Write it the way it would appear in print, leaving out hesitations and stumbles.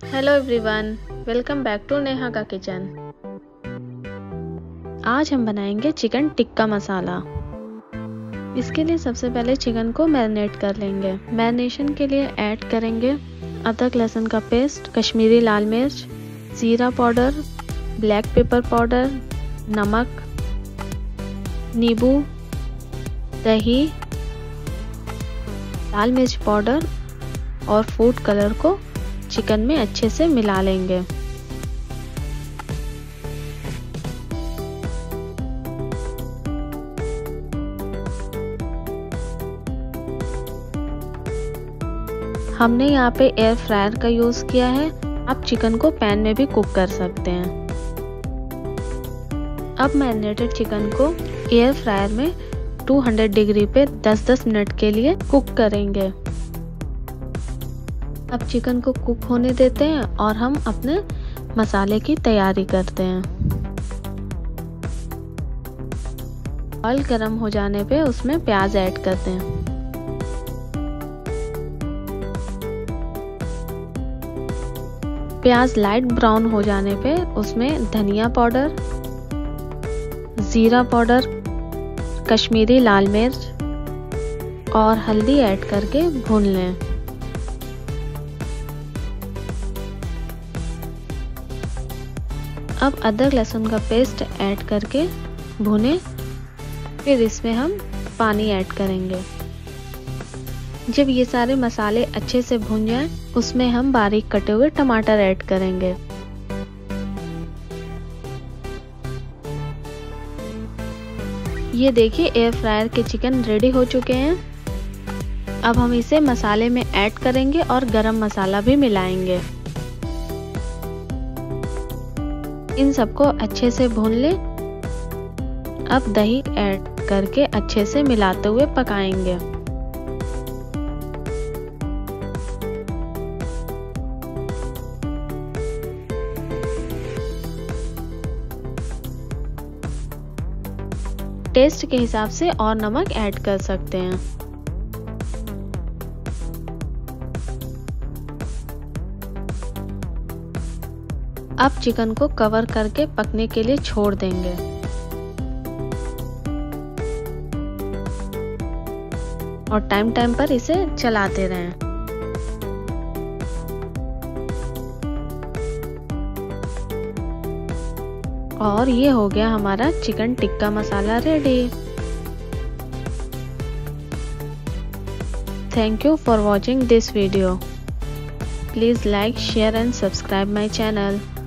Hello everyone, welcome back to Neha का kitchen. आज हम बनाएंगे चिकन टिक्का मसाला। इसके लिए सबसे पहले चिकन को मैरिनेट कर लेंगे। मैरिनेशन के लिए ऐड करेंगे अदरक लहसुन का पेस्ट, कश्मीरी लाल मिर्च, जीरा पाउडर, ब्लैक पेपर पाउडर, नमक, नींबू, दही, लाल मिर्च पाउडर और फूड कलर को चिकन में अच्छे से मिला लेंगे। हमने यहाँ पे एयर फ्रायर का यूज किया है। आप चिकन को पैन में भी कुक कर सकते हैं। अब मैरिनेटेड चिकन को एयर फ्रायर में 200 डिग्री पे 10-10 मिनट के लिए कुक करेंगे। अब चिकन को कुक होने देते हैं और हम अपने मसाले की तैयारी करते हैं। ऑयल गरम हो जाने पे उसमें प्याज ऐड करते हैं। प्याज लाइट ब्राउन हो जाने पे उसमें धनिया पाउडर, जीरा पाउडर, कश्मीरी लाल मिर्च और हल्दी ऐड करके भून लें। अब अदरक लहसुन का पेस्ट ऐड करके भुने, फिर इसमें हम पानी ऐड करेंगे। जब ये सारे मसाले अच्छे से भुन जाएं, उसमें हम बारीक कटे हुए टमाटर ऐड करेंगे। ये देखिए एयर फ्रायर के चिकन रेडी हो चुके हैं। अब हम इसे मसाले में ऐड करेंगे और गरम मसाला भी मिलाएंगे। इन सबको अच्छे से भून ले। अब दही ऐड करके अच्छे से मिलाते हुए पकाएंगे। टेस्ट के हिसाब से और नमक ऐड कर सकते हैं। अब चिकन को कवर करके पकने के लिए छोड़ देंगे। और टाइम टाइम पर इसे चलाते रहें। और ये हो गया हमारा chicken tikka masala ready. Thank you for watching this video. Please like, share and subscribe my channel.